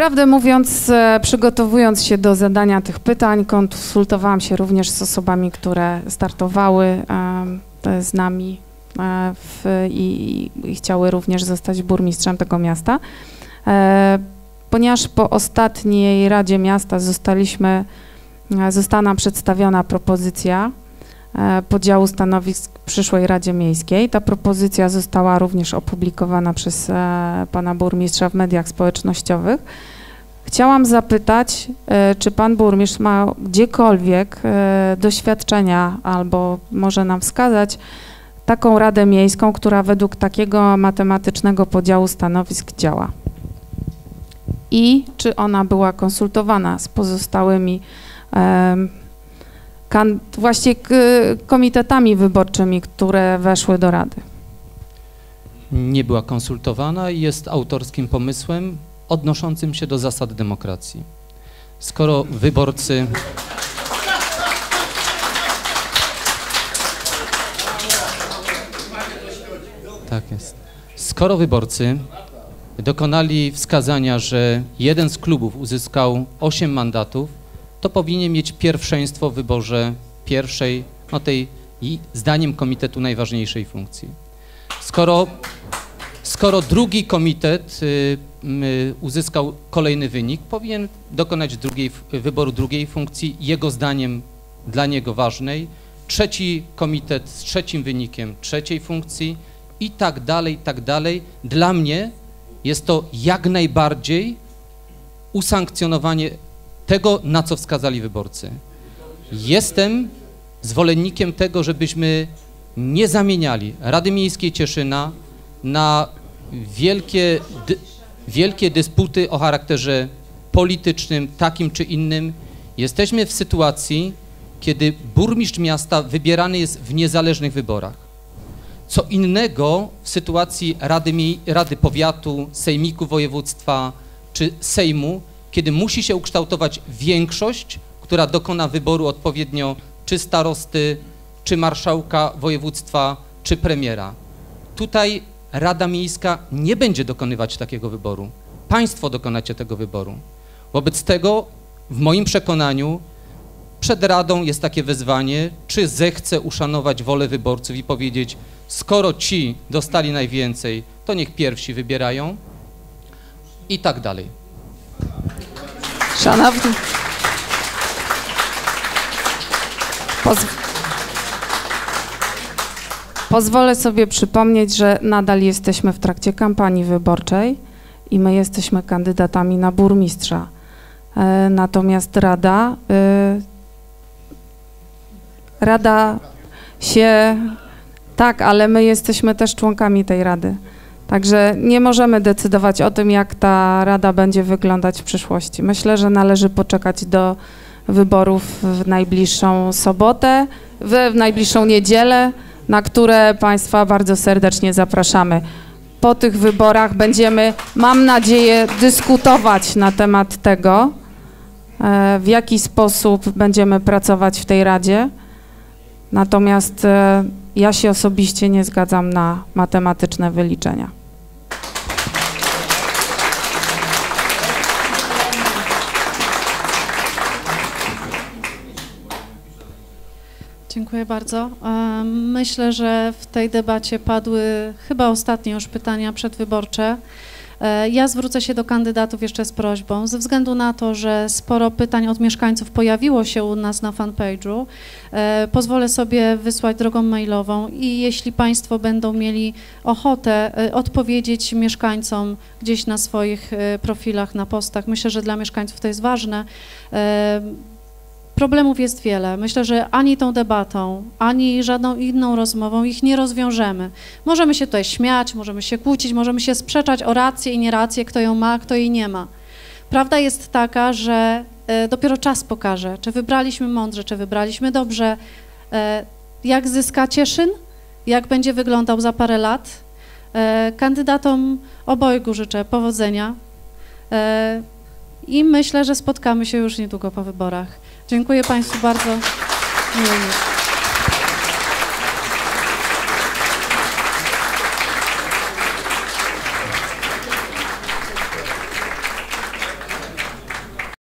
Prawdę mówiąc, przygotowując się do zadania tych pytań, konsultowałam się również z osobami, które startowały z nami i chciały również zostać burmistrzem tego miasta. Ponieważ po ostatniej Radzie Miasta została nam przedstawiona propozycja podziału stanowisk w przyszłej Radzie Miejskiej. Ta propozycja została również opublikowana przez pana burmistrza w mediach społecznościowych. Chciałam zapytać, czy pan burmistrz ma gdziekolwiek doświadczenia albo może nam wskazać taką Radę Miejską, która według takiego matematycznego podziału stanowisk działa? I czy ona była konsultowana z pozostałymi komitetami wyborczymi, które weszły do Rady? Nie była konsultowana i jest autorskim pomysłem odnoszącym się do zasad demokracji. Skoro wyborcy... Tak jest. Skoro wyborcy dokonali wskazania, że jeden z klubów uzyskał 8 mandatów, to powinien mieć pierwszeństwo w wyborze pierwszej, no tej zdaniem komitetu najważniejszej funkcji. Skoro drugi komitet uzyskał kolejny wynik, powinien dokonać wyboru drugiej funkcji, jego zdaniem dla niego ważnej, trzeci komitet z trzecim wynikiem trzeciej funkcji i tak dalej, i tak dalej. Dla mnie jest to jak najbardziej usankcjonowanie tego, na co wskazali wyborcy. Jestem zwolennikiem tego, żebyśmy nie zamieniali Rady Miejskiej Cieszyna na wielkie dysputy o charakterze politycznym, takim czy innym. Jesteśmy w sytuacji, kiedy burmistrz miasta wybierany jest w niezależnych wyborach. Co innego w sytuacji Rady Powiatu, Sejmiku Województwa czy Sejmu, kiedy musi się ukształtować większość, która dokona wyboru odpowiednio czy starosty, czy marszałka województwa, czy premiera. Tutaj Rada Miejska nie będzie dokonywać takiego wyboru. Państwo dokonacie tego wyboru. Wobec tego, w moim przekonaniu, przed Radą jest takie wezwanie, czy zechce uszanować wolę wyborców i powiedzieć, skoro ci dostali najwięcej, to niech pierwsi wybierają i tak dalej. Szanowni, pozwolę sobie przypomnieć, że nadal jesteśmy w trakcie kampanii wyborczej i my jesteśmy kandydatami na burmistrza. Natomiast Rada się... Tak, ale my jesteśmy też członkami tej Rady. Także nie możemy decydować o tym, jak ta Rada będzie wyglądać w przyszłości. Myślę, że należy poczekać do wyborów w najbliższą sobotę, w najbliższą niedzielę, na które Państwa bardzo serdecznie zapraszamy. Po tych wyborach będziemy, mam nadzieję, dyskutować na temat tego, w jaki sposób będziemy pracować w tej Radzie. Natomiast ja się osobiście nie zgadzam na matematyczne wyliczenia. Dziękuję bardzo. Myślę, że w tej debacie padły chyba ostatnie już pytania przedwyborcze. Ja zwrócę się do kandydatów jeszcze z prośbą, ze względu na to, że sporo pytań od mieszkańców pojawiło się u nas na fanpage'u. Pozwolę sobie wysłać drogą mailową i jeśli Państwo będą mieli ochotę odpowiedzieć mieszkańcom gdzieś na swoich profilach, na postach, myślę, że dla mieszkańców to jest ważne. Problemów jest wiele. Myślę, że ani tą debatą, ani żadną inną rozmową ich nie rozwiążemy. Możemy się tutaj śmiać, możemy się kłócić, możemy się sprzeczać o rację i nierację, kto ją ma, kto jej nie ma. Prawda jest taka, że dopiero czas pokaże, czy wybraliśmy mądrze, czy wybraliśmy dobrze, jak zyska Cieszyn, jak będzie wyglądał za parę lat. Kandydatom obojgu życzę powodzenia i myślę, że spotkamy się już niedługo po wyborach. Dziękuję Państwu bardzo. Miło.